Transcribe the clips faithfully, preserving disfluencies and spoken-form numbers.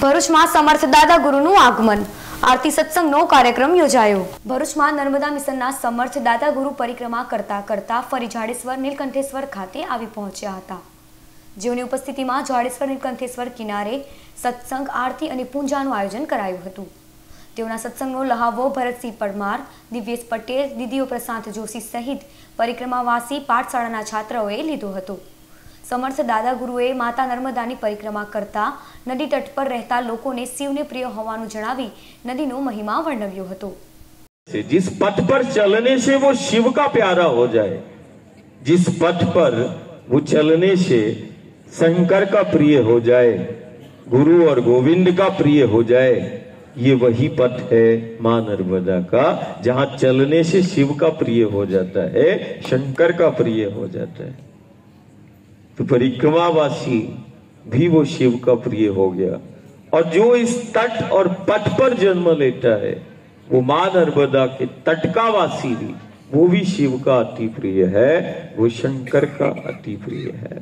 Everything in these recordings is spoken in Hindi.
ભરૂચમાં સમર્થ દાદા ગુરુનું આગમન આરતી સત્સંગનો કાર્યક્રમ યોજાયો। ભરૂચમાં નર્મદા મિશનના સમર્થ દાદા ગુરુ પરિક્રમા કરતા કરતા ફરી જાડેશ્વર નીલકંઠેશ્વર ખાતે આવી પહોંચ્યા હતા, જેઓની ઉપસ્થિતિમાં જાડેશ્વર નીલકંઠેશ્વર કિનારે સત્સંગ આરતી અને પૂજાનું આયોજન કરાયું હતું। તેઓના સત્સંગનો લહાવો ભરતસિંહ પરમાર, દિવ્યેશ પટેલ, દીદીઓ પ્રશાંત જોશી સહિત પરિક્રમાવાસી પાઠશાળાના છાત્રોએ લીધો હતો। समर्थ दादा गुरुए माता नर्मदानी परिक्रमा करता नदी तट पर रहता लोकोने शिवने प्रिय होवानुं जणावी नदीनो महिमा वर्णव्यो हतो। जिस पथ पर चलने से वो शिव का प्यारा हो जाए, जिस पथ पर वो चलने से शंकर का प्रिय हो जाए, गुरु और गोविंद का प्रिय हो जाए, ये वही पथ है मां नर्मदा का, जहां चलने से शिव का प्रिय हो जाता है, शंकर का प्रिय हो जाता है। तो परिक्रमावासी भी वो शिव का प्रिय हो गया, और जो इस तट और पथ पर जन्म लेता है वो मां नर्मदा के तट का वासी भी, वो भी शिव का अति प्रिय है, वो शंकर का अति प्रिय है।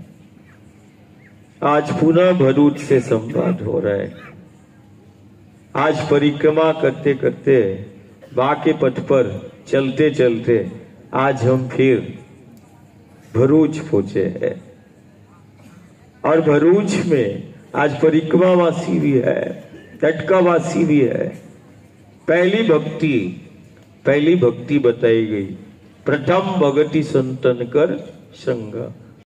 आज पुनः भरूच से संवाद हो रहा है। आज परिक्रमा करते करते बाके पथ पर चलते चलते आज हम फिर भरूच पहुंचे हैं, और भरूच में आज परिक्रमावासी भी है, तटकावासी भी है। पहली भक्ति पहली भक्ति बताई गई, प्रथम भगति संतन कर संग।